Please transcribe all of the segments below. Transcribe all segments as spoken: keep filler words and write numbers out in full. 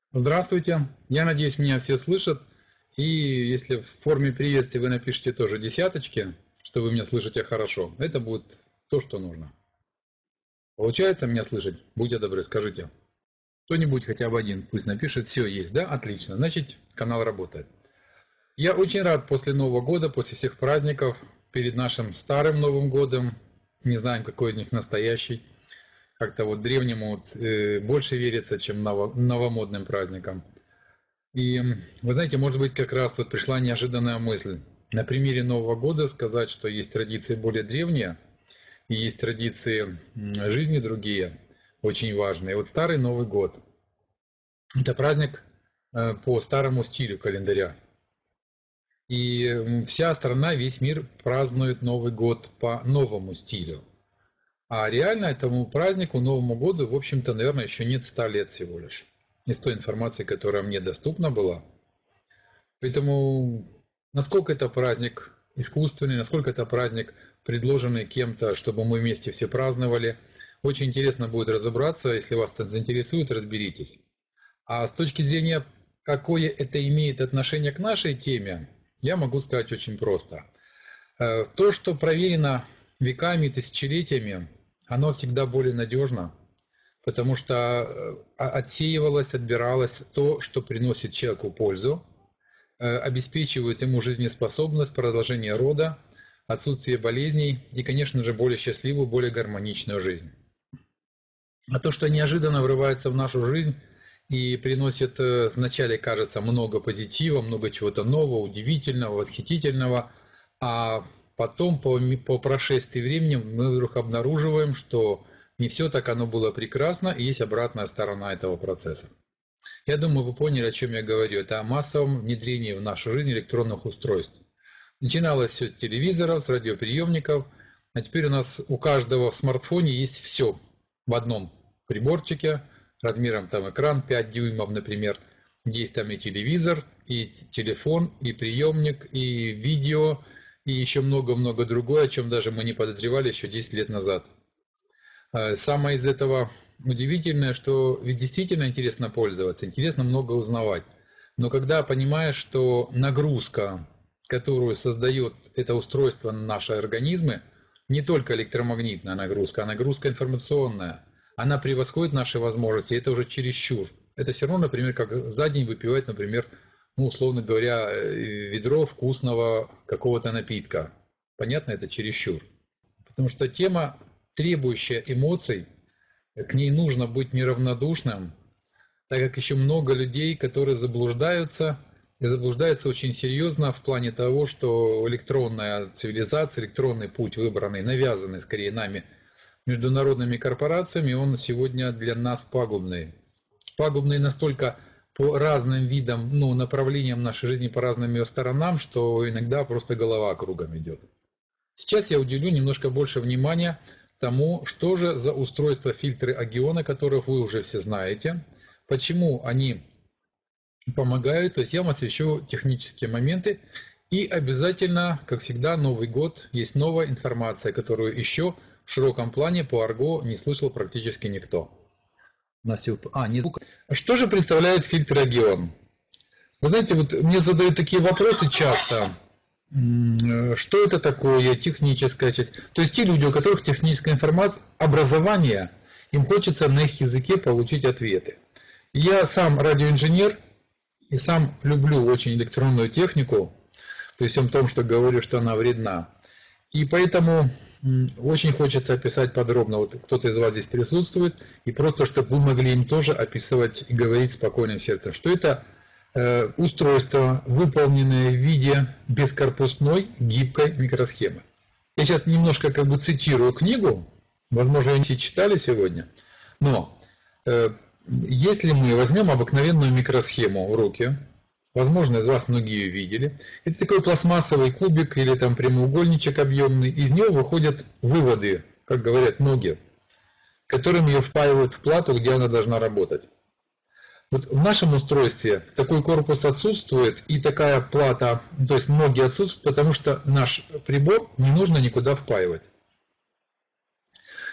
Здравствуйте, я надеюсь, меня все слышат. И если в форме приветствия вы напишите тоже десяточки, что вы меня слышите хорошо, это будет то, что нужно. Получается меня слышать? Будьте добры, скажите. Кто-нибудь хотя бы один пусть напишет. Все есть, да? Отлично. Значит, канал работает. Я очень рад после Нового года, после всех праздников, перед нашим старым Новым годом, не знаем, какой из них настоящий, как-то вот древнему э, больше верится, чем ново, новомодным праздникам. И вы знаете, может быть, как раз вот пришла неожиданная мысль. На примере Нового года сказать, что есть традиции более древние, и есть традиции жизни другие, очень важные. Вот Старый Новый год. Это праздник э, по старому стилю календаря. И вся страна, весь мир празднует Новый год по новому стилю. А реально этому празднику, Новому году, в общем-то, наверное, еще нет ста лет всего лишь. Из той информации, которая мне доступна была. Поэтому, насколько это праздник искусственный, насколько это праздник, предложенный кем-то, чтобы мы вместе все праздновали, очень интересно будет разобраться. Если вас это заинтересует, разберитесь. А с точки зрения, какое это имеет отношение к нашей теме, я могу сказать очень просто. То, что проверено веками, тысячелетиями, оно всегда более надежно, потому что отсеивалось, отбиралось то, что приносит человеку пользу, обеспечивает ему жизнеспособность, продолжение рода, отсутствие болезней и, конечно же, более счастливую, более гармоничную жизнь. А то, что неожиданно врывается в нашу жизнь и приносит, вначале кажется, много позитива, много чего-то нового, удивительного, восхитительного, а потом, по, по прошествии времени, мы вдруг обнаруживаем, что не все так оно было прекрасно, и есть обратная сторона этого процесса. Я думаю, вы поняли, о чем я говорю. Это о массовом внедрении в нашу жизнь электронных устройств. Начиналось все с телевизоров, с радиоприемников, а теперь у нас у каждого в смартфоне есть все в одном приборчике, размером там экран пять дюймов, например. Есть там и телевизор, и телефон, и приемник, и видео, и еще много-много другое, о чем даже мы не подозревали еще десять лет назад. Самое из этого удивительное, что ведь действительно интересно пользоваться, интересно много узнавать. Но когда понимаешь, что нагрузка, которую создает это устройство на наши организмы, не только электромагнитная нагрузка, а нагрузка информационная, она превосходит наши возможности, это уже чересчур. Это все равно, например, как за день выпивать, например, ну, условно говоря, ведро вкусного какого-то напитка. Понятно, это чересчур. Потому что тема, требующая эмоций, к ней нужно быть неравнодушным, так как еще много людей, которые заблуждаются, и заблуждаются очень серьезно в плане того, что электронная цивилизация, электронный путь, выбранный, навязанный скорее нами, международными корпорациями, он сегодня для нас пагубный. Пагубный настолько по разным видам, ну, направлениям нашей жизни, по разным ее сторонам, что иногда просто голова кругом идет. Сейчас я уделю немножко больше внимания тому, что же за устройство фильтры Агиона, которых вы уже все знаете, почему они помогают, то есть я вам освещу технические моменты. И обязательно, как всегда, Новый год, есть новая информация, которую еще в широком плане по Арго не слышал практически никто. А, нет. Что же представляет фильтр Агион? Вы знаете, вот мне задают такие вопросы часто. Что это такое, техническая часть? То есть те люди, у которых техническая информация, образование, им хочется на их языке получить ответы. Я сам радиоинженер и сам люблю очень электронную технику, при всем том, что говорю, что она вредна. И поэтому очень хочется описать подробно, вот кто-то из вас здесь присутствует, и просто, чтобы вы могли им тоже описывать и говорить спокойным сердцем, что это э, устройство, выполненное в виде бескорпусной гибкой микросхемы. Я сейчас немножко как бы цитирую книгу, возможно, вы все читали сегодня, но э, если мы возьмем обыкновенную микросхему в руки, возможно, из вас многие ее видели. Это такой пластмассовый кубик или там прямоугольничек объемный. Из него выходят выводы, как говорят ноги, которыми ее впаивают в плату, где она должна работать. Вот в нашем устройстве такой корпус отсутствует и такая плата, то есть ноги отсутствуют, потому что наш прибор не нужно никуда впаивать.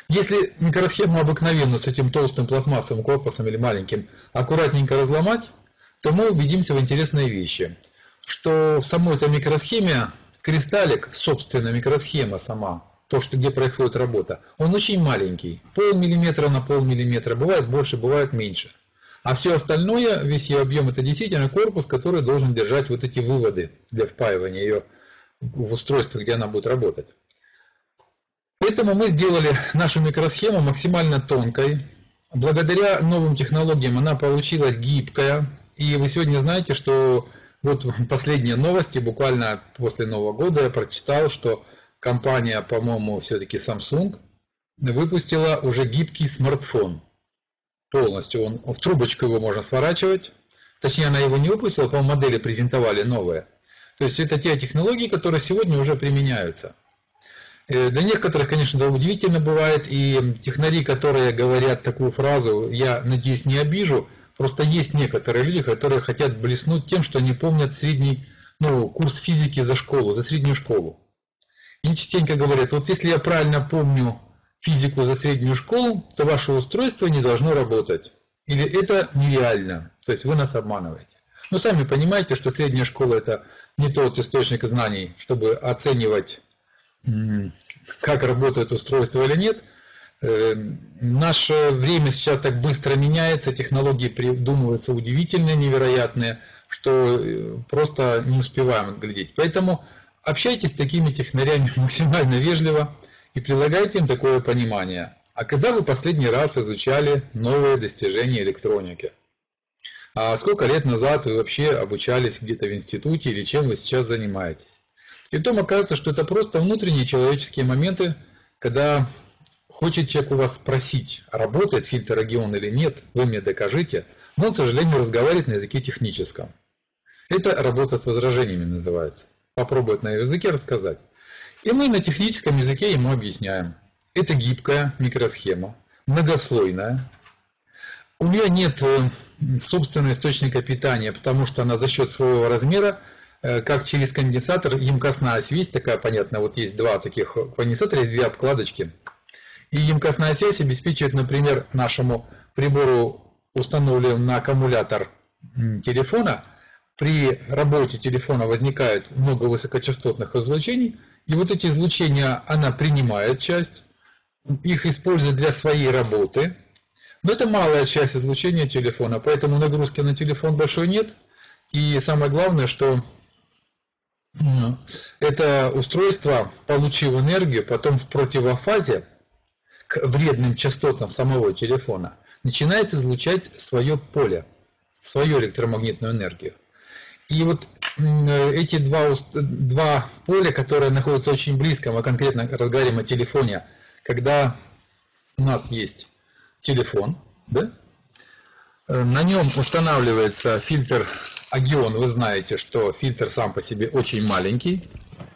Если микросхему обыкновенную с этим толстым пластмассовым корпусом или маленьким аккуратненько разломать, то мы убедимся в интересной вещи, что в самой этой микросхеме кристаллик, собственная микросхема сама, то, что, где происходит работа, он очень маленький, полмиллиметра на полмиллиметра, бывает больше, бывает меньше. А все остальное, весь ее объем, это действительно корпус, который должен держать вот эти выводы для впаивания ее в устройство, где она будет работать. Поэтому мы сделали нашу микросхему максимально тонкой. Благодаря новым технологиям она получилась гибкая. И вы сегодня знаете, что вот последние новости, буквально после Нового года я прочитал, что компания, по-моему, все-таки Samsung, выпустила уже гибкий смартфон. Полностью он, в трубочку его можно сворачивать. Точнее, она его не выпустила, по-моему, модели презентовали новые. То есть это те технологии, которые сегодня уже применяются. Для некоторых, конечно, это удивительно бывает, и технари, которые говорят такую фразу, я надеюсь, не обижу, просто есть некоторые люди, которые хотят блеснуть тем, что они помнят средний, ну, курс физики за школу, за среднюю школу. И частенько говорят, вот если я правильно помню физику за среднюю школу, то ваше устройство не должно работать. Или это нереально, то есть вы нас обманываете. Но сами понимаете, что средняя школа это не тот источник знаний, чтобы оценивать, как работает устройство или нет. Наше время сейчас так быстро меняется, технологии придумываются удивительные, невероятные, что просто не успеваем глядеть. Поэтому общайтесь с такими технарями максимально вежливо и прилагайте им такое понимание. А когда вы последний раз изучали новые достижения электроники? А сколько лет назад вы вообще обучались где-то в институте или чем вы сейчас занимаетесь? И потом оказывается, что это просто внутренние человеческие моменты, когда хочет человек у вас спросить, работает фильтр-регион или нет, вы мне докажите, но он, к сожалению, разговаривает на языке техническом. Это работа с возражениями называется. Попробует на языке рассказать. И мы на техническом языке ему объясняем. Это гибкая микросхема, многослойная. У нее нет собственного источника питания, потому что она за счет своего размера, как через конденсатор, емкостная связь такая, понятно, вот есть два таких конденсатора, есть две обкладочки. И емкостная связь обеспечивает, например, нашему прибору, установленному на аккумулятор телефона, при работе телефона возникает много высокочастотных излучений, и вот эти излучения она принимает часть, их использует для своей работы, но это малая часть излучения телефона, поэтому нагрузки на телефон большой нет, и самое главное, что это устройство, получив энергию, потом в противофазе к вредным частотам самого телефона, начинает излучать свое поле, свою электромагнитную энергию. И вот эти два, два поля, которые находятся очень близко, мы конкретно разговариваем о телефоне, когда у нас есть телефон, да? На нем устанавливается фильтр Агион, вы знаете, что фильтр сам по себе очень маленький,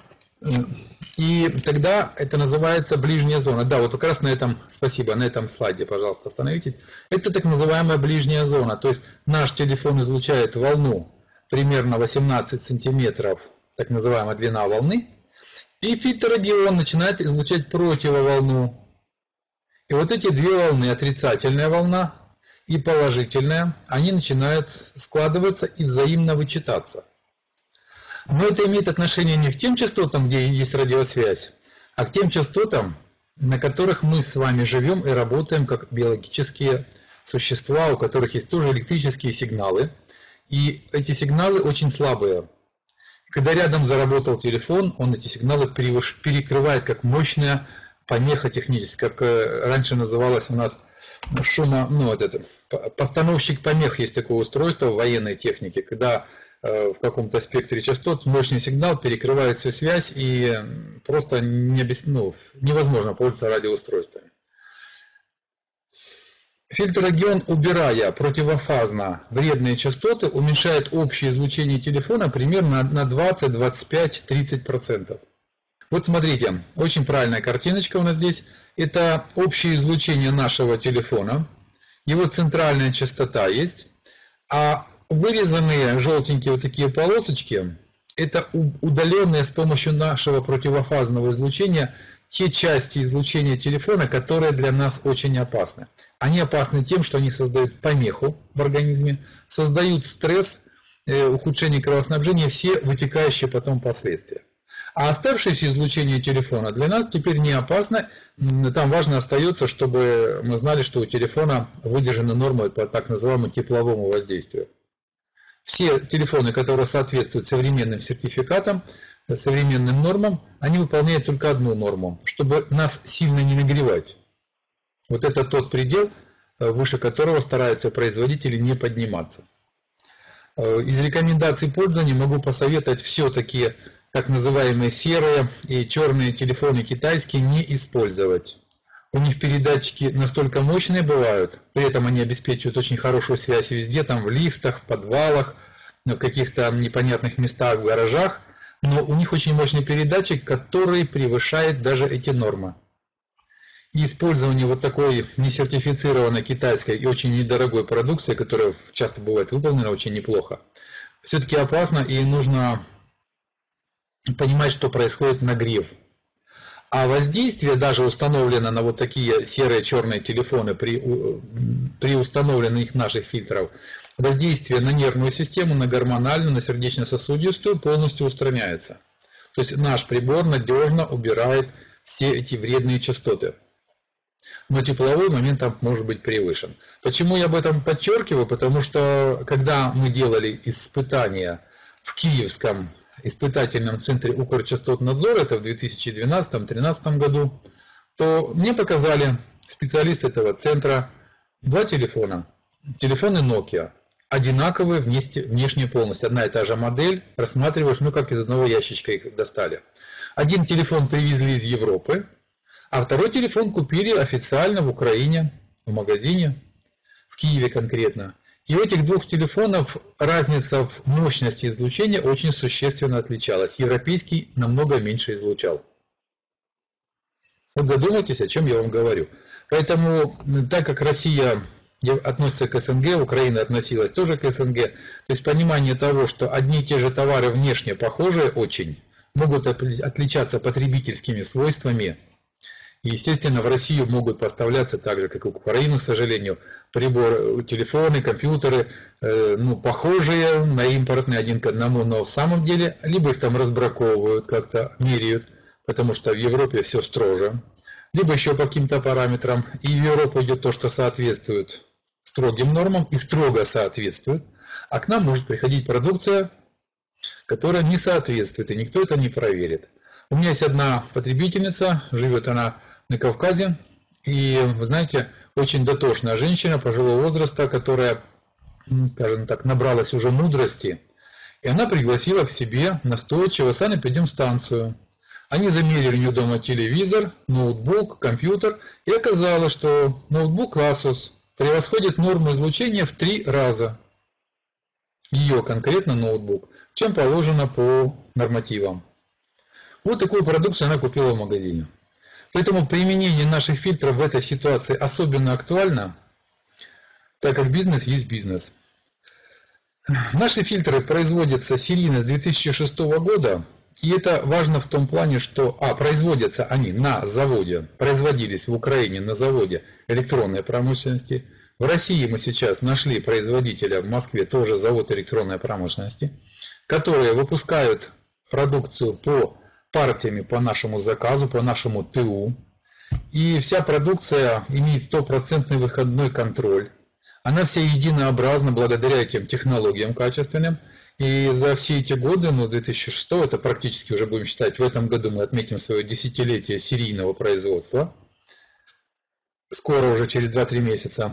и тогда это называется ближняя зона. Да, вот как раз на этом, спасибо, на этом слайде, пожалуйста, остановитесь. Это так называемая ближняя зона, то есть наш телефон излучает волну примерно восемнадцать сантиметров, так называемая длина волны, и фильтр Агион начинает излучать противоволну. И вот эти две волны, отрицательная волна и положительная, они начинают складываться и взаимно вычитаться. Но это имеет отношение не к тем частотам, где есть радиосвязь, а к тем частотам, на которых мы с вами живем и работаем как биологические существа, у которых есть тоже электрические сигналы. И эти сигналы очень слабые. Когда рядом заработал телефон, он эти сигналы перекрывает как мощная помеха техническая, как раньше называлось у нас шумо, ну вот это, постановщик помех, есть такое устройство в военной технике, когда в каком-то спектре частот мощный сигнал перекрывает всю связь и просто не, ну, невозможно пользоваться радиоустройствами. Фильтр Агион, убирая противофазно вредные частоты, уменьшает общее излучение телефона примерно на двадцать, двадцать пять, тридцать процентов. Вот смотрите, очень правильная картиночка у нас здесь. Это общее излучение нашего телефона. Его центральная частота есть. А вырезанные желтенькие вот такие полосочки, это удаленные с помощью нашего противофазного излучения те части излучения телефона, которые для нас очень опасны. Они опасны тем, что они создают помеху в организме, создают стресс, ухудшение кровоснабжения, все вытекающие потом последствия. А оставшееся излучение телефона для нас теперь не опасно. Там важно остается, чтобы мы знали, что у телефона выдержаны нормы по так называемому тепловому воздействию. Все телефоны, которые соответствуют современным сертификатам, современным нормам, они выполняют только одну норму, чтобы нас сильно не нагревать. Вот это тот предел, выше которого стараются производители не подниматься. Из рекомендаций пользования могу посоветовать все-таки так называемые серые и черные телефоны китайские не использовать. У них передатчики настолько мощные бывают, при этом они обеспечивают очень хорошую связь везде, там в лифтах, в подвалах, в каких-то непонятных местах, в гаражах, но у них очень мощный передатчик, который превышает даже эти нормы. И использование вот такой несертифицированной китайской и очень недорогой продукции, которая часто бывает выполнена очень неплохо, все-таки опасно, и нужно понимать, что происходит нагрев. А воздействие даже установлено на вот такие серые черные телефоны при, при установленных наших фильтров, воздействие на нервную систему, на гормональную, на сердечно-сосудистую полностью устраняется. То есть наш прибор надежно убирает все эти вредные частоты. Но тепловой момент там может быть превышен. Почему я об этом подчеркиваю? Потому что когда мы делали испытания в Киевском испытательном центре Укрчастотнадзора, это в две тысячи двенадцатом — две тысячи тринадцатом году, то мне показали специалисты этого центра два телефона. Телефоны Nokia, одинаковые внешне полностью, одна и та же модель, рассматриваешь, ну как из одного ящичка их достали. Один телефон привезли из Европы, а второй телефон купили официально в Украине, в магазине, в Киеве конкретно. И у этих двух телефонов разница в мощности излучения очень существенно отличалась. Европейский намного меньше излучал. Вот задумайтесь, о чем я вам говорю. Поэтому, так как Россия относится к СНГ, Украина относилась тоже к СНГ, то есть понимание того, что одни и те же товары внешне похожие очень, могут отличаться потребительскими свойствами. И, естественно, в Россию могут поставляться так же, как и в Украину, к сожалению, приборы, телефоны, компьютеры, э, ну, похожие на импортные один к одному, но в самом деле либо их там разбраковывают, как-то меряют, потому что в Европе все строже, либо еще по каким-то параметрам. И в Европу идет то, что соответствует строгим нормам и строго соответствует, а к нам может приходить продукция, которая не соответствует, и никто это не проверит. У меня есть одна потребительница, живет она на Кавказе, и, вы знаете, очень дотошная женщина пожилого возраста, которая, скажем так, набралась уже мудрости, и она пригласила к себе настойчиво санэпидемстанцию. Они замерили у нее дома телевизор, ноутбук, компьютер, и оказалось, что ноутбук Asus превосходит норму излучения в три раза. Ее конкретно ноутбук, чем положено по нормативам. Вот такую продукцию она купила в магазине. Поэтому применение наших фильтров в этой ситуации особенно актуально, так как бизнес есть бизнес. Наши фильтры производятся серийно с две тысячи шестого года, и это важно в том плане, что а, производятся они на заводе, производились в Украине на заводе электронной промышленности. В России мы сейчас нашли производителя, в Москве тоже завод электронной промышленности, которые выпускают продукцию по партиями по нашему заказу, по нашему ТУ. И вся продукция имеет стопроцентный выходной контроль. Она вся единообразна благодаря этим технологиям качественным. И за все эти годы, ну с две тысячи шестого, это практически уже будем считать, в этом году мы отметим свое десятилетие серийного производства. Скоро, уже через два-три месяца.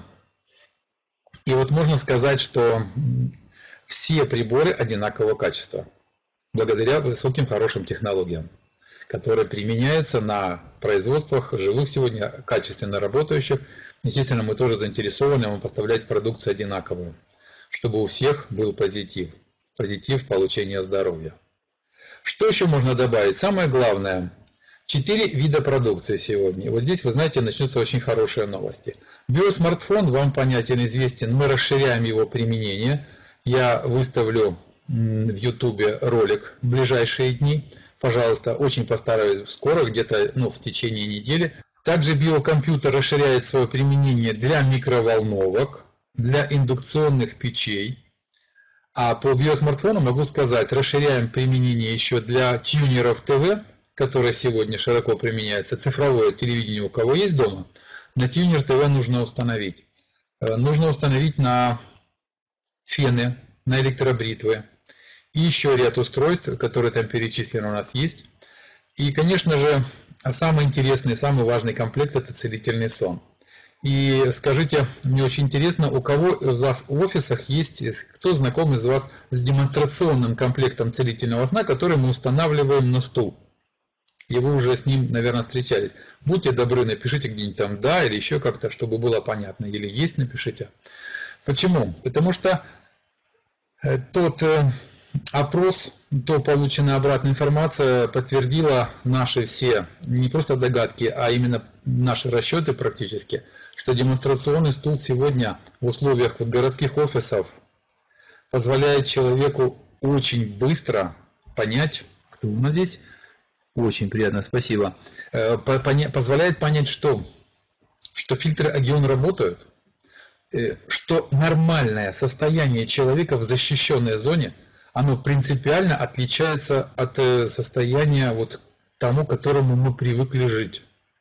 И вот можно сказать, что все приборы одинакового качества, благодаря высоким хорошим технологиям, которые применяются на производствах живых сегодня, качественно работающих. Естественно, мы тоже заинтересованы вам поставлять продукцию одинаковую, чтобы у всех был позитив. Позитив получения здоровья. Что еще можно добавить? Самое главное, четыре вида продукции сегодня. Вот здесь, вы знаете, начнутся очень хорошие новости. Биосмартфон вам понятен, известен, мы расширяем его применение. Я выставлю в ютубе ролик в ближайшие дни, пожалуйста, очень постараюсь скоро, где-то ну, в течение недели. Также биокомпьютер расширяет свое применение для микроволновок, для индукционных печей. А по биосмартфону могу сказать, расширяем применение еще для тюнеров ТВ, которое сегодня широко применяется, цифровое телевидение у кого есть дома. На тюнер ТВ нужно установить. Нужно установить на фены, на электробритвы и еще ряд устройств, которые там перечислены у нас есть. И, конечно же, самый интересный, самый важный комплект – это целительный сон. И скажите, мне очень интересно, у кого у вас в офисах есть, кто знаком из вас с демонстрационным комплектом целительного сна, который мы устанавливаем на стул? И вы уже с ним, наверное, встречались. Будьте добры, напишите где-нибудь там «да» или еще как-то, чтобы было понятно. Или «есть» напишите. Почему? Потому что тот опрос, то полученная обратная информация подтвердила наши все, не просто догадки, а именно наши расчеты практически, что демонстрационный стул сегодня в условиях вот городских офисов позволяет человеку очень быстро понять, кто у нас здесь, очень приятно, спасибо, позволяет понять, что, что фильтры Агион работают, что нормальное состояние человека в защищенной зоне, оно принципиально отличается от состояния вот тому, к которому мы привыкли жить.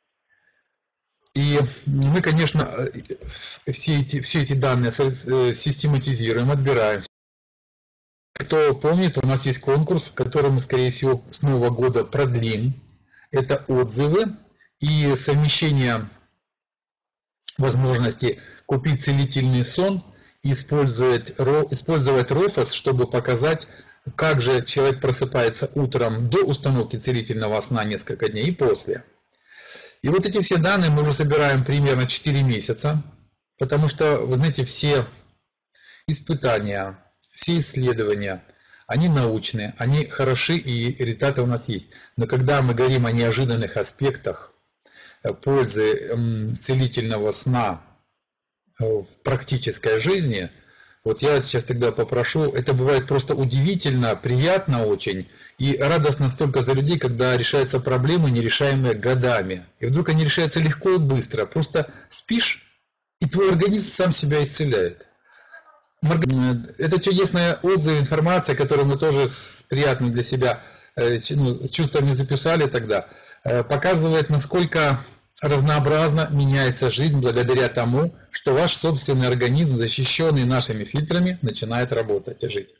И мы, конечно, все эти, все эти данные систематизируем, отбираем. Кто помнит, у нас есть конкурс, который мы, скорее всего, с Нового года продлим. Это отзывы и совмещение возможности купить целительный сон, использовать, использовать рофос, чтобы показать, как же человек просыпается утром до установки целительного сна несколько дней и после. И вот эти все данные мы уже собираем примерно четыре месяца, потому что, вы знаете, все испытания, все исследования, они научные, они хороши и результаты у нас есть. Но когда мы говорим о неожиданных аспектах пользы целительного сна в практической жизни, вот я сейчас тогда попрошу, это бывает просто удивительно, приятно очень и радостно столько за людей, когда решаются проблемы, нерешаемые годами. И вдруг они решаются легко и быстро. Просто спишь, и твой организм сам себя исцеляет. Это чудесная отзыв, информация, которую мы тоже с приятным для себя ну, с чувствами записали тогда, показывает, насколько разнообразно меняется жизнь благодаря тому, что ваш собственный организм, защищенный нашими фильтрами, начинает работать и жить.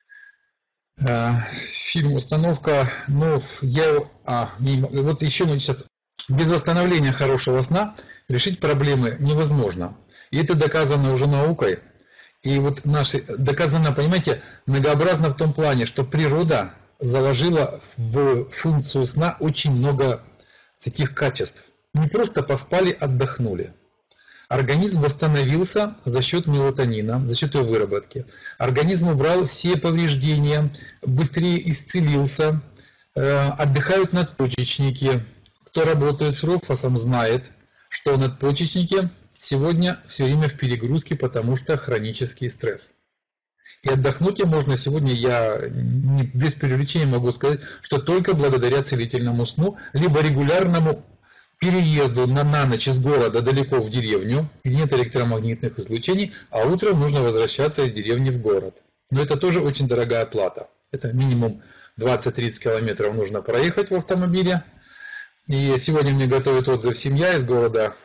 Фильм «Установка», ну, я, а, не, вот еще мы сейчас, без восстановления хорошего сна решить проблемы невозможно. И это доказано уже наукой. И вот наши, доказано, понимаете, многообразно в том плане, что природа заложила в функцию сна очень много таких качеств. Не просто поспали, отдохнули. Организм восстановился за счет мелатонина, за счет его выработки. Организм убрал все повреждения, быстрее исцелился. Отдыхают надпочечники. Кто работает с рофосом, знает, что надпочечники сегодня все время в перегрузке, потому что хронический стресс. И отдохнуть им можно сегодня, я без преувеличения могу сказать, что только благодаря целительному сну, либо регулярному переезду на, на ночь из города далеко в деревню, где нет электромагнитных излучений, а утром нужно возвращаться из деревни в город. Но это тоже очень дорогая плата. Это минимум двадцать-тридцать километров нужно проехать в автомобиле. И сегодня мне готовит отзыв семья из города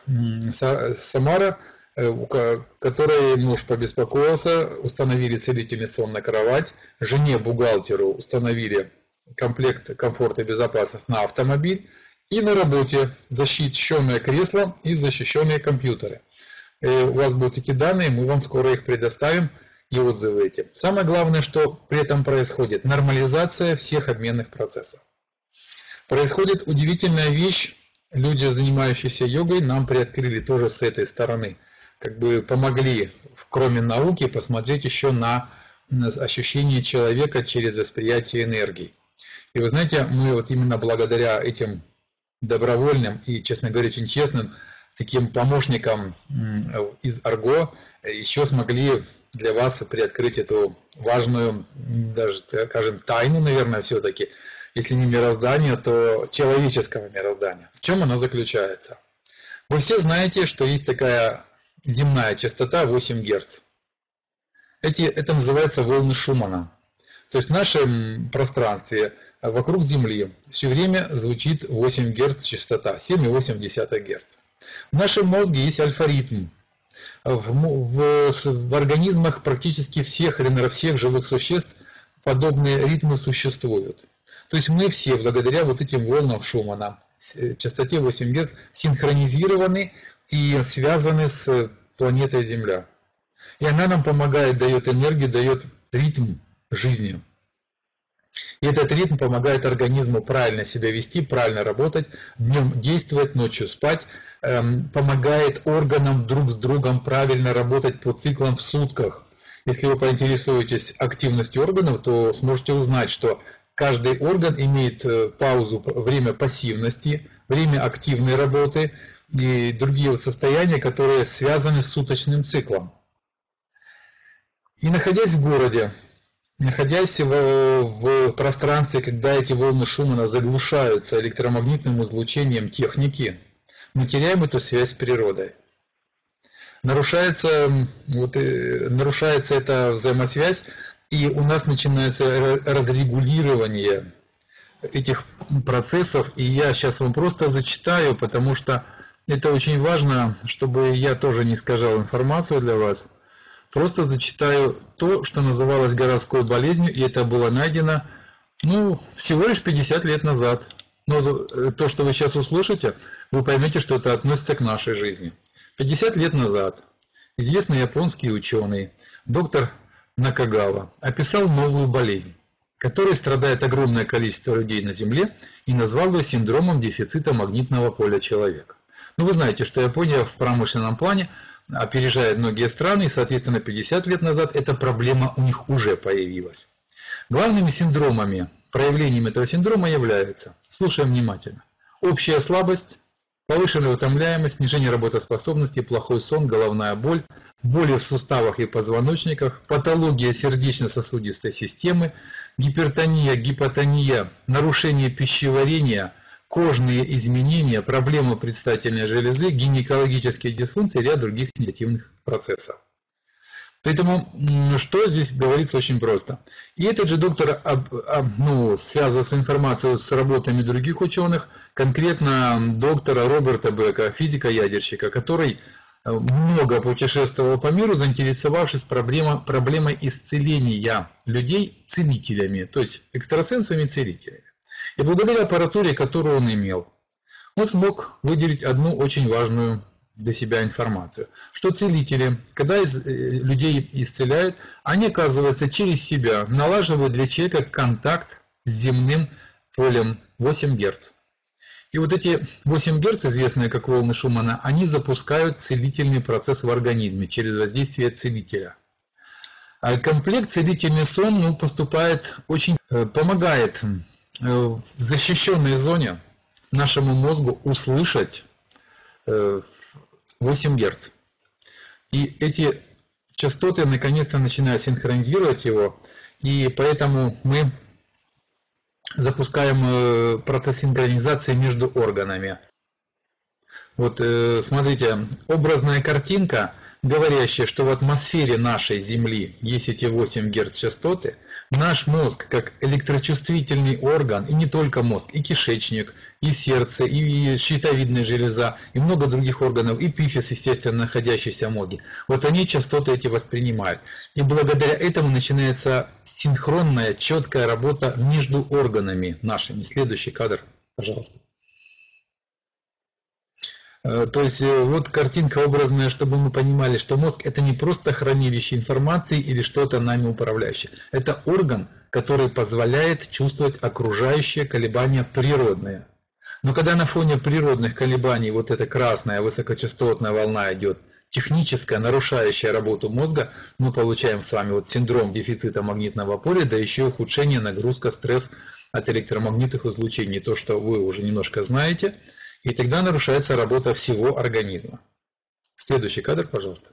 Самара, у которой муж побеспокоился, установили целительный сон на кровать, жене бухгалтеру установили комплект комфорта и безопасности на автомобиль, и на работе защищенное кресло и защищенные компьютеры. И у вас будут эти данные, мы вам скоро их предоставим и отзывы эти. Самое главное, что при этом происходит нормализация всех обменных процессов. Происходит удивительная вещь, люди, занимающиеся йогой, нам приоткрыли тоже с этой стороны. Как бы помогли, кроме науки, посмотреть еще на ощущение человека через восприятие энергии. И вы знаете, мы вот именно благодаря этим добровольным и, честно говоря, очень честным таким помощникам из Арго еще смогли для вас приоткрыть эту важную, даже, скажем, тайну, наверное, все-таки. если не мироздания, то человеческого мироздания. В чем она заключается? Вы все знаете, что есть такая земная частота восемь герц. Эти, это называется волны Шумана. То есть в нашем пространстве вокруг Земли все время звучит восемь герц частота, семь целых восемь десятых герц. В нашем мозге есть альфа-ритм. В, в, в организмах практически всех или, наверное, всех живых существ подобные ритмы существуют. То есть мы все, благодаря вот этим волнам Шумана, частоте восемь герц, синхронизированы и связаны с планетой Земля. И она нам помогает, дает энергию, дает ритм жизни. И этот ритм помогает организму правильно себя вести, правильно работать, днем действовать, ночью спать, эм, помогает органам друг с другом правильно работать по циклам в сутках. Если вы поинтересуетесь активностью органов, то сможете узнать, что каждый орган имеет паузу, время пассивности, время активной работы и другие вот состояния, которые связаны с суточным циклом. И находясь в городе, находясь в, в пространстве, когда эти волны Шумана заглушаются электромагнитным излучением техники, мы теряем эту связь с природой. Нарушается, вот, нарушается эта взаимосвязь, и у нас начинается разрегулирование этих процессов. И я сейчас вам просто зачитаю, потому что это очень важно, чтобы я тоже не искажал информацию для вас. Просто зачитаю то, что называлось городской болезнью, и это было найдено, ну, всего лишь пятьдесят лет назад. Но то, что вы сейчас услышите, вы поймете, что это относится к нашей жизни. пятьдесят лет назад известный японский ученый, доктор Накагава, описал новую болезнь, которой страдает огромное количество людей на Земле, и назвал ее синдромом дефицита магнитного поля человека. Ну, вы знаете, что Япония в промышленном плане опережает многие страны, и, соответственно, пятьдесят лет назад эта проблема у них уже появилась. Главными синдромами, проявлением этого синдрома являются, слушаем внимательно, общая слабость, повышенная утомляемость, снижение работоспособности, плохой сон, головная боль, боли в суставах и позвоночниках, патология сердечно-сосудистой системы, гипертония, гипотония, нарушение пищеварения, кожные изменения, проблемы предстательной железы, гинекологические дисфункции и ряд других негативных процессов. Поэтому, что здесь говорится очень просто. И этот же доктор, ну, связывался информацию с работами других ученых, конкретно доктора Роберта Бека, физика-ядерщика, который много путешествовал по миру, заинтересовавшись проблемой, проблемой исцеления людей целителями, то есть экстрасенсами-целителями. И благодаря аппаратуре, которую он имел, он смог выделить одну очень важную для себя информацию, что целители, когда из, людей исцеляют, они, оказывается, через себя налаживают для человека контакт с земным полем восемь герц. И вот эти восемь герц, известные как волны Шумана, они запускают целительный процесс в организме через воздействие целителя. А комплект целительный сон, ну, поступает очень, помогает в защищенной зоне нашему мозгу услышать восемь герц. И эти частоты наконец-то начинают синхронизировать его, и поэтому мы запускаем процесс синхронизации между органами. Вот смотрите, образная картинка, говорящая, что в атмосфере нашей Земли есть эти восемь герц частоты, наш мозг, как электрочувствительный орган, и не только мозг, и кишечник, и сердце, и щитовидная железа, и много других органов, и пифис, естественно, находящийся в мозге, вот они частоты эти воспринимают. И благодаря этому начинается синхронная, четкая работа между органами нашими. Следующий кадр, пожалуйста. То есть вот картинка образная, чтобы мы понимали, что мозг это не просто хранилище информации или что-то нами управляющее. Это орган, который позволяет чувствовать окружающие колебания природные. Но когда на фоне природных колебаний вот эта красная высокочастотная волна идет, техническая, нарушающая работу мозга, мы получаем с вами вот синдром дефицита магнитного поля, да еще и ухудшение, нагрузка, стресс от электромагнитных излучений, то, что вы уже немножко знаете. И тогда нарушается работа всего организма. Следующий кадр, пожалуйста.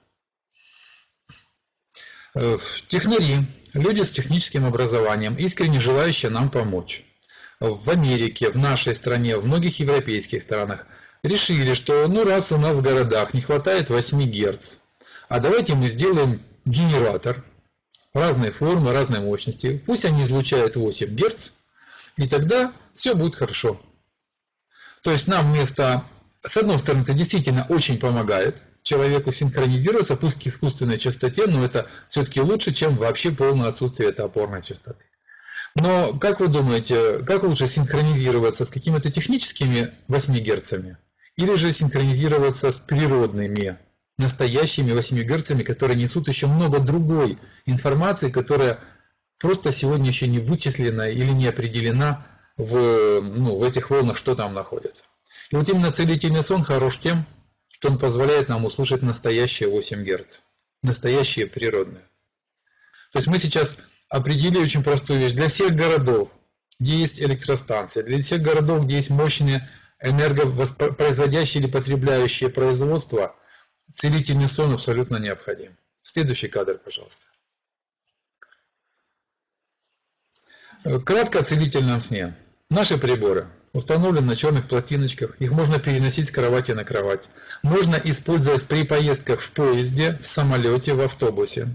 Технари, люди с техническим образованием, искренне желающие нам помочь. в Америке, в нашей стране, в многих европейских странах решили, что ну раз у нас в городах не хватает восьми герц, а давайте мы сделаем генератор разной формы, разной мощности, пусть они излучают восемь герц, и тогда все будет хорошо. То есть нам вместо, с одной стороны, это действительно очень помогает человеку синхронизироваться, пусть к искусственной частоте, но это все-таки лучше, чем вообще полное отсутствие этой опорной частоты. Но как вы думаете, как лучше синхронизироваться с какими-то техническими восьми герцами или же синхронизироваться с природными, настоящими восьми герцами, которые несут еще много другой информации, которая просто сегодня еще не вычислена или не определена в, ну, в этих волнах, что там находится. И вот именно целительный сон хорош тем, что он позволяет нам услышать настоящие восемь герц, настоящие природные. То есть мы сейчас определили очень простую вещь. Для всех городов, где есть электростанции, для всех городов, где есть мощные энергопроизводящие или потребляющие производства, целительный сон абсолютно необходим. Следующий кадр, пожалуйста. Кратко о целительном сне. Наши приборы установлены на черных пластиночках, их можно переносить с кровати на кровать. Можно использовать при поездках в поезде, в самолете, в автобусе.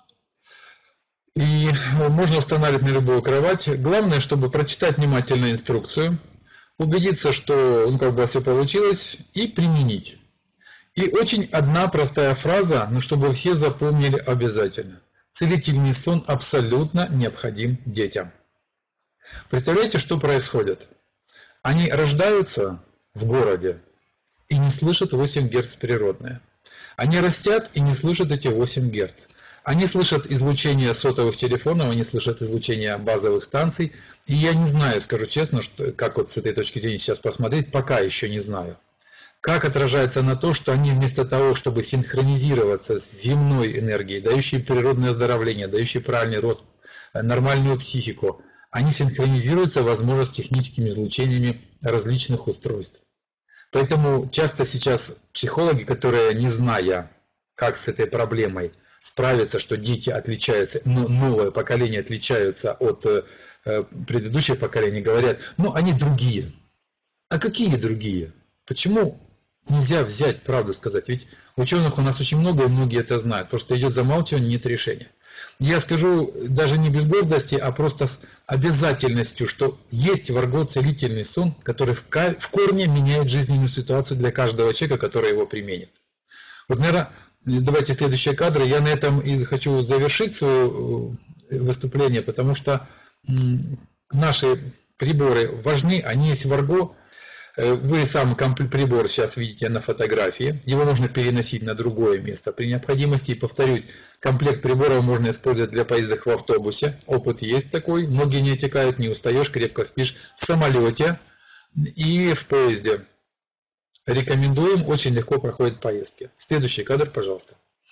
И можно устанавливать на любую кровать. Главное, чтобы прочитать внимательно инструкцию, убедиться, что ну, как бы все получилось, и применить. И очень одна простая фраза, но чтобы все запомнили обязательно. Целительный сон абсолютно необходим детям. Представляете, что происходит? Они рождаются в городе и не слышат восемь герц природные. Они растят и не слышат эти восемь герц. Они слышат излучение сотовых телефонов, они слышат излучение базовых станций. И я не знаю, скажу честно, что, как вот с этой точки зрения сейчас посмотреть, пока еще не знаю. Как отражается на то, что они вместо того, чтобы синхронизироваться с земной энергией, дающей природное оздоровление, дающей правильный рост, нормальную психику, они синхронизируются, возможно, с техническими излучениями различных устройств. Поэтому часто сейчас психологи, которые, не зная, как с этой проблемой справиться, что дети отличаются, но новое поколение отличаются от предыдущих поколений, говорят, ну они другие. А какие другие? Почему нельзя взять правду сказать? Ведь ученых у нас очень много, и многие это знают. Просто идет замалчивание, нет решения. Я скажу даже не без гордости, а просто с обязательностью, что есть в арго целительный сон, который в корне меняет жизненную ситуацию для каждого человека, который его применит. Вот, наверное, давайте следующие кадры. Я на этом и хочу завершить свое выступление, потому что наши приборы важны, они есть в арго. Вы сам прибор сейчас видите на фотографии, его можно переносить на другое место при необходимости. И повторюсь, комплект приборов можно использовать для поездок в автобусе, опыт есть такой, ноги не отекают, не устаешь, крепко спишь в самолете и в поезде. Рекомендуем, очень легко проходят поездки. Следующий кадр, пожалуйста.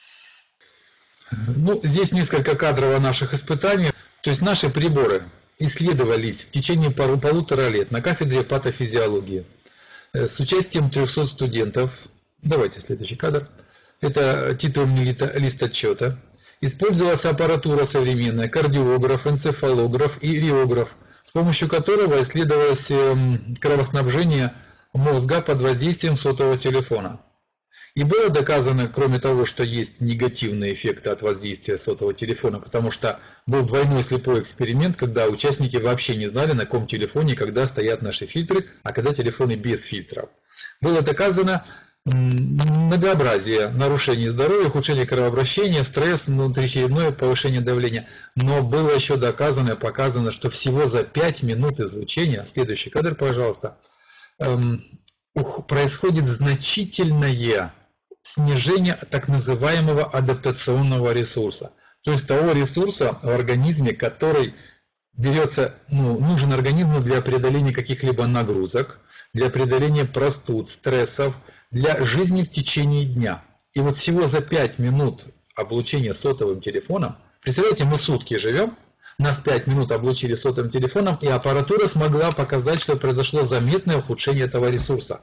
Ну, здесь несколько кадров о наших испытаниях. То есть наши приборы исследовались в течение пару, полутора лет на кафедре патофизиологии с участием трёхсот студентов. Давайте следующий кадр. Это титульный лист отчета. Использовалась аппаратура современная, кардиограф, энцефалограф и реограф, с помощью которого исследовалось кровоснабжение мозга под воздействием сотового телефона. И было доказано, кроме того, что есть негативные эффекты от воздействия сотового телефона, потому что был двойной слепой эксперимент, когда участники вообще не знали, на каком телефоне, когда стоят наши фильтры, а когда телефоны без фильтров. Было доказано многообразие нарушений здоровья, ухудшение кровообращения, стресс, внутричерепное повышение давления. Но было еще доказано и показано, что всего за пять минут излучения, следующий кадр, пожалуйста, происходит значительное снижение так называемого адаптационного ресурса. То есть того ресурса в организме, который берется, ну, нужен организму для преодоления каких-либо нагрузок, для преодоления простуд, стрессов, для жизни в течение дня. И вот всего за пять минут облучения сотовым телефоном, представляете, мы сутки живем, нас пять минут облучили сотовым телефоном, и аппаратура смогла показать, что произошло заметное ухудшение этого ресурса.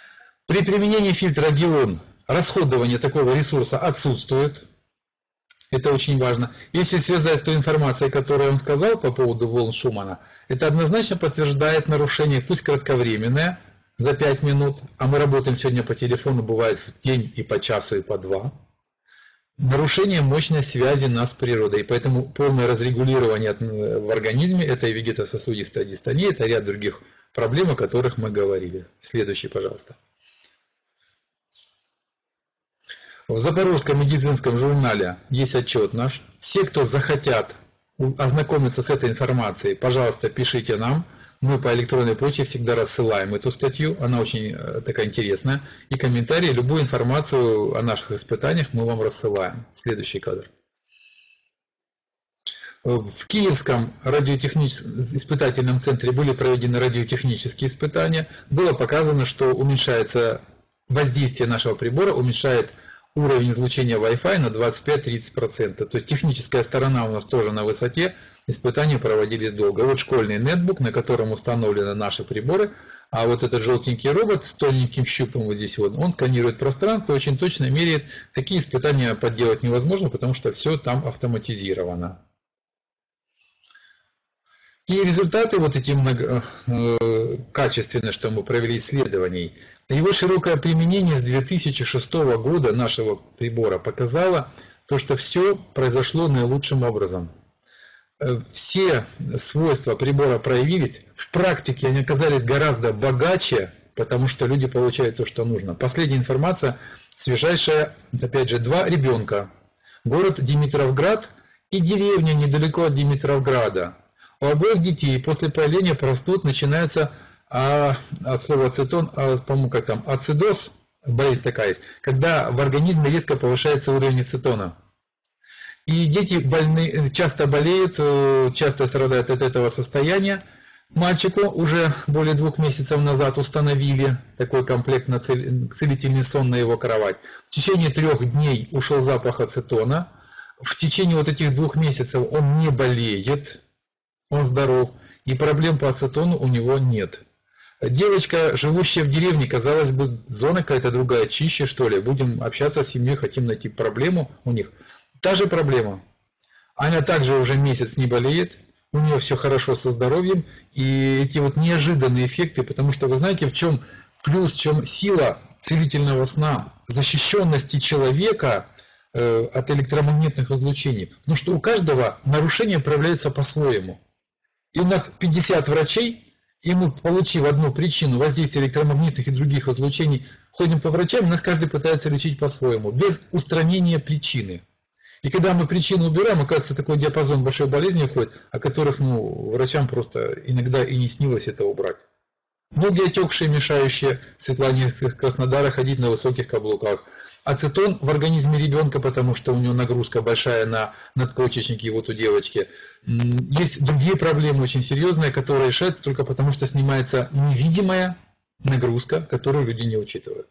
При применении фильтра Геон расходование такого ресурса отсутствует. Это очень важно. Если связать с той информацией, которую я вам сказал по поводу волн Шумана, это однозначно подтверждает нарушение, пусть кратковременное, за пять минут, а мы работаем сегодня по телефону, бывает в день и по часу, и по два. Нарушение мощной связи нас с природой, и поэтому полное разрегулирование в организме этой вегетососудистой дистонии, это ряд других проблем, о которых мы говорили. Следующий, пожалуйста. В Запорожском медицинском журнале есть отчет наш. Все, кто захотят ознакомиться с этой информацией, пожалуйста, пишите нам. Мы по электронной почте всегда рассылаем эту статью, она очень такая интересная. И комментарии, любую информацию о наших испытаниях мы вам рассылаем. Следующий кадр. В Киевском радиотехническом испытательном центре были проведены радиотехнические испытания. Было показано, что уменьшается воздействие нашего прибора, уменьшает уровень излучения Wi-Fi на двадцать пять — тридцать процентов. То есть техническая сторона у нас тоже на высоте. Испытания проводились долго. Вот школьный нетбук, на котором установлены наши приборы. А вот этот желтенький робот с тоненьким щупом вот здесь вот, он сканирует пространство, очень точно меряет. Такие испытания подделать невозможно, потому что все там автоматизировано. И результаты вот эти много, э, качественные, что мы провели исследований, его широкое применение с две тысячи шестого года нашего прибора показало то, что все произошло наилучшим образом. Все свойства прибора проявились, в практике они оказались гораздо богаче, потому что люди получают то, что нужно. Последняя информация, свежайшая, опять же, два ребенка. Город Димитровград и деревня недалеко от Димитровграда. У обоих детей после появления простуд начинается, а, от слова ацетон, а, по-моему, как там, ацидоз, болезнь такая есть, когда в организме резко повышается уровень ацетона. И дети больны, часто болеют, часто страдают от этого состояния. Мальчику уже более двух месяцев назад установили такой комплект на целительный сон на его кровать. В течение трех дней ушел запах ацетона. В течение вот этих двух месяцев он не болеет, он здоров, и проблем по ацетону у него нет. Девочка, живущая в деревне, казалось бы, зона какая-то другая, чище что ли. Будем общаться с семьей, хотим найти проблему у них. Та же проблема. Аня также уже месяц не болеет, у нее все хорошо со здоровьем, и эти вот неожиданные эффекты, потому что вы знаете, в чем плюс, в чем сила целительного сна, защищенности человека э, от электромагнитных излучений. Потому что у каждого нарушение проявляется по-своему. И у нас пятьдесят врачей, и мы, получив одну причину воздействия электромагнитных и других излучений, ходим по врачам, нас каждый пытается лечить по-своему, без устранения причины. И когда мы причину убираем, оказывается, такой диапазон большой болезни уходит, о которых ну, врачам просто иногда и не снилось это убрать. Ноги отекшие, мешающие Светлане Краснодара ходить на высоких каблуках. Ацетон в организме ребенка, потому что у него нагрузка большая на надпочечники, вот у девочки. Есть другие проблемы очень серьезные, которые решают только потому, что снимается невидимая нагрузка, которую люди не учитывают.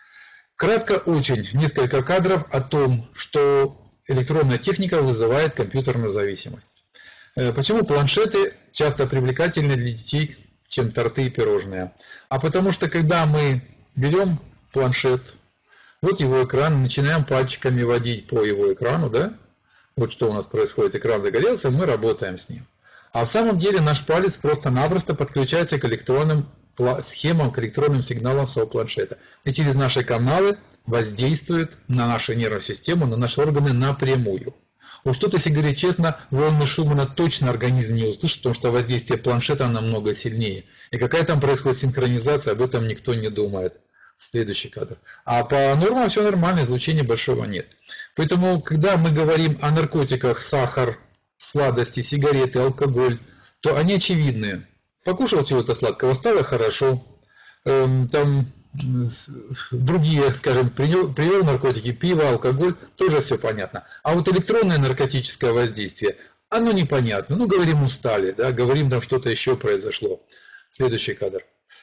Кратко очень, несколько кадров о том, что электронная техника вызывает компьютерную зависимость. Почему планшеты часто привлекательны для детей, чем торты и пирожные? А потому что когда мы берем планшет, вот его экран, начинаем пальчиками водить по его экрану, да? Вот что у нас происходит, экран загорелся, мы работаем с ним. А в самом деле наш палец просто-напросто подключается к электронным схемам, к электронным сигналам своего планшета. И через наши каналы воздействует на нашу нервную систему, на наши органы напрямую. Уж тут, если говорить честно, волны Шумана точно организм не услышит, потому что воздействие планшета намного сильнее. И какая там происходит синхронизация, об этом никто не думает. Следующий кадр. А по нормам все нормально, излучения большого нет. Поэтому, когда мы говорим о наркотиках, сахар, сладости, сигареты, алкоголь, то они очевидные. Покушал чего-то сладкого, стало хорошо. Эм, там другие, скажем, привел наркотики, пиво, алкоголь, тоже все понятно. А вот электронное наркотическое воздействие, оно непонятно. Ну, говорим, устали, да, говорим, там что-то еще произошло. Следующий кадр.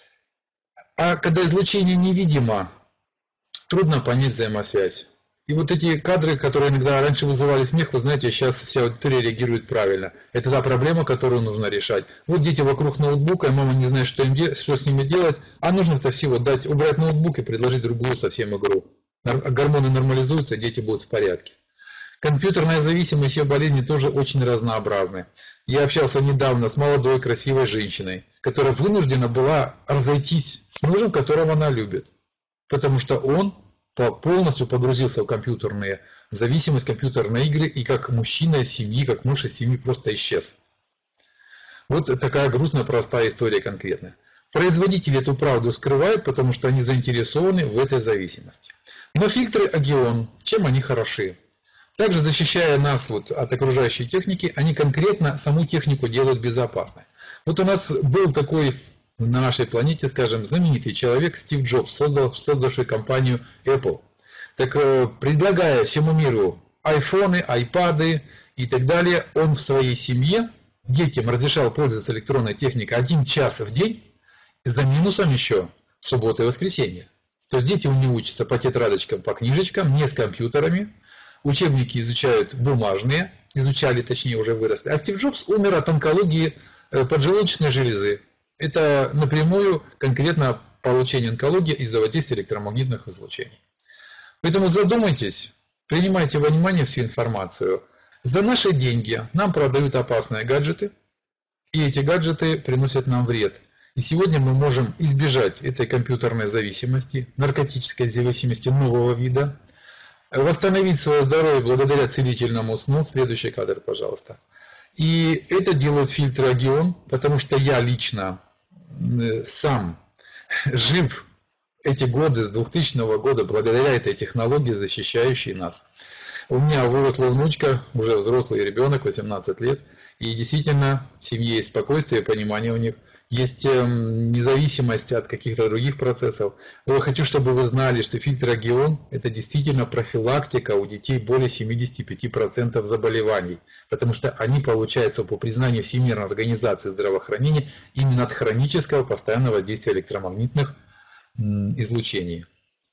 А когда излучение невидимо, трудно понять взаимосвязь. И вот эти кадры, которые иногда раньше вызывали смех, вы знаете, сейчас вся аудитория реагирует правильно. Это та проблема, которую нужно решать. Вот дети вокруг ноутбука, и мама не знает, что, им де- что с ними делать, а нужно-то всего дать, убрать ноутбук и предложить другую совсем игру. Гормоны нормализуются, дети будут в порядке. Компьютерная зависимость и ее болезни тоже очень разнообразны. Я общался недавно с молодой красивой женщиной, которая вынуждена была разойтись с мужем, которого она любит, потому что он полностью погрузился в компьютерные зависимость, компьютерные игры, и как мужчина из семьи, как муж из семьи просто исчез. Вот такая грустная, простая история конкретная. Производители эту правду скрывают, потому что они заинтересованы в этой зависимости. Но фильтры Агион, чем они хороши? Также защищая нас вот от окружающей техники, они конкретно саму технику делают безопасной. Вот у нас был такой на нашей планете, скажем, знаменитый человек Стив Джобс, создал, создавший компанию Apple. Так предлагая всему миру айфоны, айпады и так далее, он в своей семье детям разрешал пользоваться электронной техникой один час в день, за минусом еще суббота и воскресенье. То есть дети у него учатся по тетрадочкам, по книжечкам, не с компьютерами. Учебники изучают бумажные, изучали, точнее уже выросли. А Стив Джобс умер от онкологии поджелудочной железы. Это напрямую конкретно получение онкологии из-за воздействия электромагнитных излучений. Поэтому задумайтесь, принимайте во внимание всю информацию. За наши деньги нам продают опасные гаджеты, и эти гаджеты приносят нам вред. И сегодня мы можем избежать этой компьютерной зависимости, наркотической зависимости нового вида, восстановить свое здоровье благодаря целительному сну. Следующий кадр, пожалуйста. И это делают фильтры Агион, потому что я лично сам жив эти годы с двухтысячного года благодаря этой технологии, защищающей нас. У меня выросла внучка, уже взрослый ребенок, восемнадцать лет, и действительно в семье есть спокойствие, понимание у них. Есть независимость от каких-то других процессов. Я хочу, чтобы вы знали, что фильтр Агион – это действительно профилактика у детей более семидесяти пяти процентов заболеваний, потому что они получаются по признанию Всемирной организации здравоохранения именно от хронического постоянного воздействия электромагнитных излучений.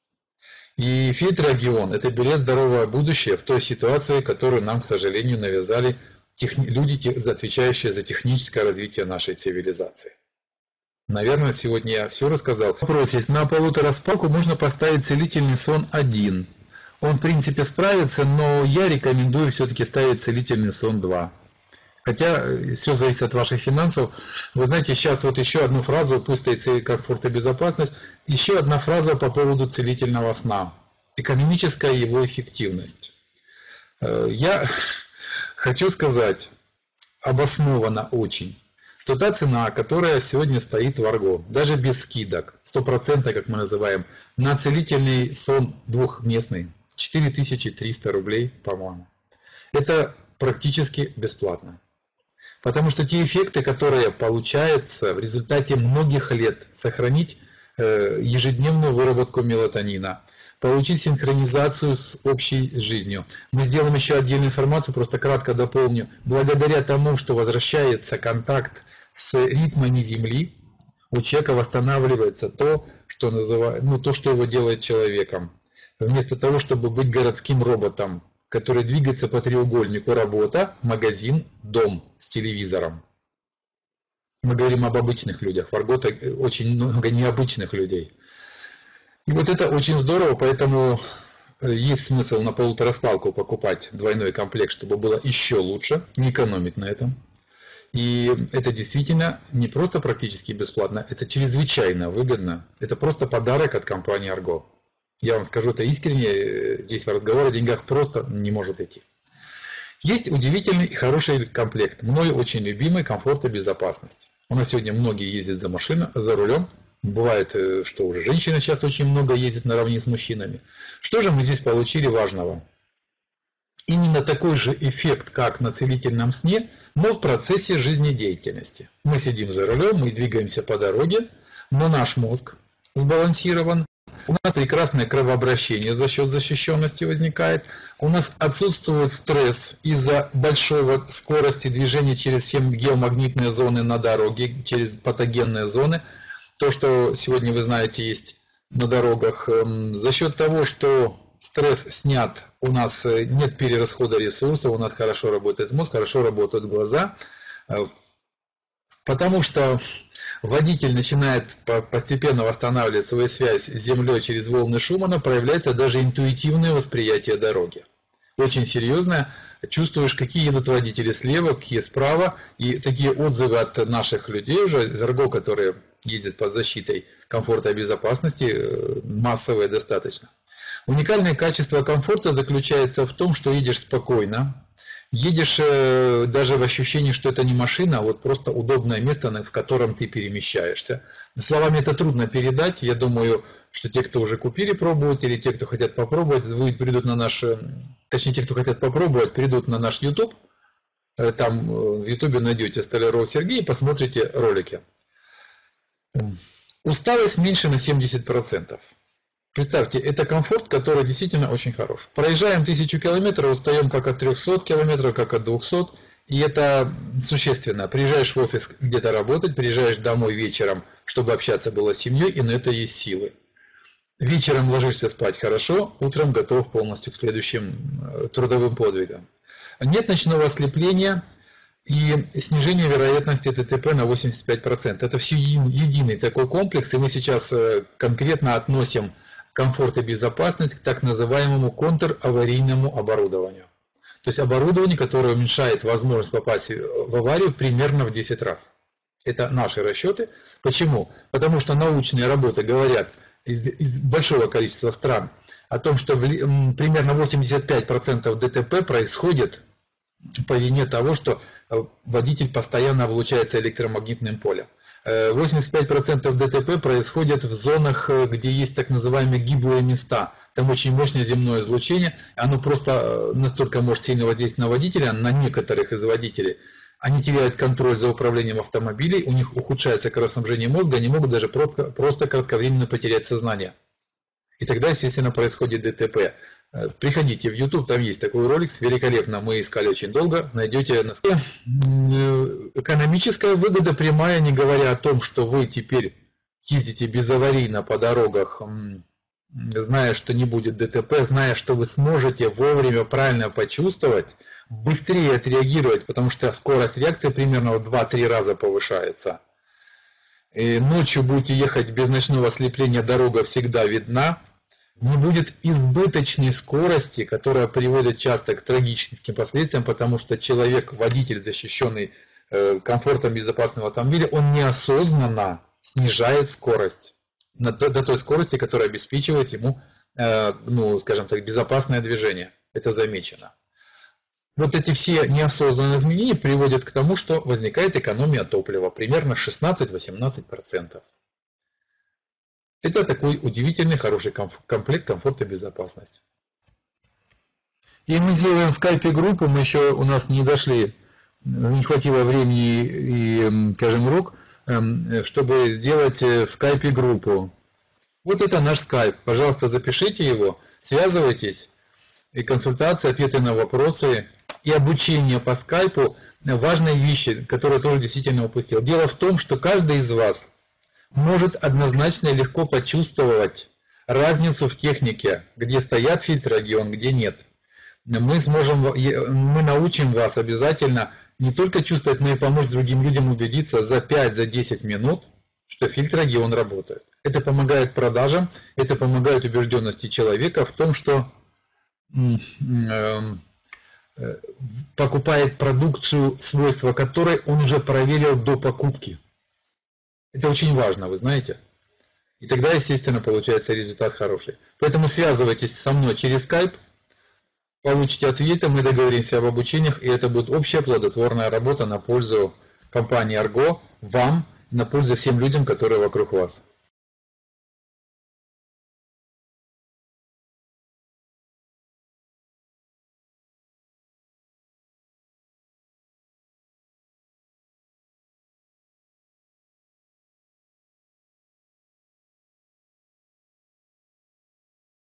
И фильтр Агион – это билет здоровое будущее в той ситуации, которую нам, к сожалению, навязали люди, отвечающие за техническое развитие нашей цивилизации. Наверное, сегодня я все рассказал. Вопрос есть. На полутораспалку можно поставить целительный сон один. Он, в принципе, справится, но я рекомендую все-таки ставить целительный сон два. Хотя все зависит от ваших финансов. Вы знаете, сейчас вот еще одну фразу, пусть стоит комфорт и безопасность, еще одна фраза по поводу целительного сна. Экономическая его эффективность. Я хочу сказать, обоснованно очень, что та цена, которая сегодня стоит в Арго, даже без скидок, сто процентов, как мы называем, на целительный сон двухместный, четыре тысячи триста рублей, по-моему, это практически бесплатно. Потому что те эффекты, которые получаются в результате многих лет, сохранить ежедневную выработку мелатонина, получить синхронизацию с общей жизнью. Мы сделаем еще отдельную информацию, просто кратко дополню. Благодаря тому, что возвращается контакт с ритмами Земли, у человека восстанавливается то, что, называют, ну, то, что его делает человеком. Вместо того, чтобы быть городским роботом, который двигается по треугольнику: работа, магазин, дом с телевизором. Мы говорим об обычных людях. В Арго очень много необычных людей. И вот это очень здорово, поэтому есть смысл на полутораспалку покупать двойной комплект, чтобы было еще лучше, не экономить на этом. И это действительно не просто практически бесплатно, это чрезвычайно выгодно. Это просто подарок от компании Арго. Я вам скажу это искренне, здесь разговор о деньгах просто не может идти. Есть удивительный и хороший комплект, мною очень любимый, комфорт и безопасность. У нас сегодня многие ездят за машиной, за рулем. Бывает, что уже женщины сейчас очень много ездят наравне с мужчинами. Что же мы здесь получили важного? Именно такой же эффект, как на целительном сне, но в процессе жизнедеятельности. Мы сидим за рулем, мы двигаемся по дороге, но наш мозг сбалансирован. У нас прекрасное кровообращение за счет защищенности возникает. У нас отсутствует стресс из-за большой скорости движения через все геомагнитные зоны на дороге, через патогенные зоны. То, что сегодня вы знаете есть на дорогах, за счет того, что стресс снят, у нас нет перерасхода ресурсов, у нас хорошо работает мозг, хорошо работают глаза, потому что водитель начинает постепенно восстанавливать свою связь с землей через волны Шумана, проявляется даже интуитивное восприятие дороги. очень серьезная. Чувствуешь, какие едут водители слева, какие справа, и такие отзывы от наших людей уже из Арго, которые ездят под защитой комфорта и безопасности, массовые достаточно. Уникальное качество комфорта заключается в том, что едешь спокойно, едешь даже в ощущении, что это не машина, а вот просто удобное место, в котором ты перемещаешься. Словами это трудно передать. Я думаю, что те, кто уже купили, пробуют, или те, кто хотят попробовать, придут на наш, точнее, те, кто хотят попробовать, придут на наш YouTube. Там в YouTube найдете Столяров Сергей и посмотрите ролики. Усталость меньше на семьдесят процентов. Представьте, это комфорт, который действительно очень хорош. Проезжаем тысячу километров, устаем как от трёхсот километров, как от двухсот. И это существенно. Приезжаешь в офис где-то работать, приезжаешь домой вечером, чтобы общаться было с семьей, и на это есть силы. Вечером ложишься спать хорошо, утром готов полностью к следующим трудовым подвигам. Нет ночного ослепления и снижение вероятности ДТП на восемьдесят пять процентов. Это все единый такой комплекс, и мы сейчас конкретно относим комфорт и безопасность к так называемому контраварийному оборудованию. То есть оборудование, которое уменьшает возможность попасть в аварию примерно в десять раз. Это наши расчеты. Почему? Потому что научные работы говорят из, из большого количества стран о том, что в, примерно восемьдесят пять процентов ДТП происходит по вине того, что водитель постоянно облучается электромагнитным полем. восемьдесят пять процентов ДТП происходит в зонах, где есть так называемые гиблые места. Там очень мощное земное излучение, оно просто настолько может сильно воздействовать на водителя, на некоторых из водителей. Они теряют контроль за управлением автомобилей, у них ухудшается кровоснабжение мозга, они могут даже просто кратковременно потерять сознание. И тогда, естественно, происходит ДТП. Приходите в YouTube, там есть такой ролик, великолепно, мы искали очень долго, найдете. Экономическая выгода прямая, не говоря о том, что вы теперь ездите безаварийно по дорогах, зная, что не будет ДТП, зная, что вы сможете вовремя правильно почувствовать, быстрее отреагировать, потому что скорость реакции примерно в два-три раза повышается. И ночью будете ехать без ночного ослепления, дорога всегда видна. Не будет избыточной скорости, которая приводит часто к трагическим последствиям, потому что человек, водитель, защищенный комфортом безопасного автомобиля, он неосознанно снижает скорость до той скорости, которая обеспечивает ему, ну, скажем так, безопасное движение. Это замечено. Вот эти все неосознанные изменения приводят к тому, что возникает экономия топлива, примерно шестнадцать-восемнадцать процентов. Это такой удивительный, хороший комплект комфорта и безопасности. И мы сделаем в скайпе группу, мы еще у нас не дошли, не хватило времени и, скажем, рук, чтобы сделать в скайпе группу. Вот это наш скайп, пожалуйста, запишите его, связывайтесь, и консультации, ответы на вопросы, и обучение по скайпу, важные вещи, которые тоже действительно упустил. Дело в том, что каждый из вас может однозначно и легко почувствовать разницу в технике, где стоят фильтры регион, где нет. Мы сможем, мы научим вас обязательно не только чувствовать, но и помочь другим людям убедиться за пять-десять минут, что фильтр регион работает. Это помогает продажам, это помогает убежденности человека в том, что покупает продукцию, свойства которой он уже проверил до покупки. Это очень важно, вы знаете. И тогда, естественно, получается результат хороший. Поэтому связывайтесь со мной через Skype, получите ответы, мы договоримся об обучениях, и это будет общая плодотворная работа на пользу компании Argo, вам, на пользу всем людям, которые вокруг вас.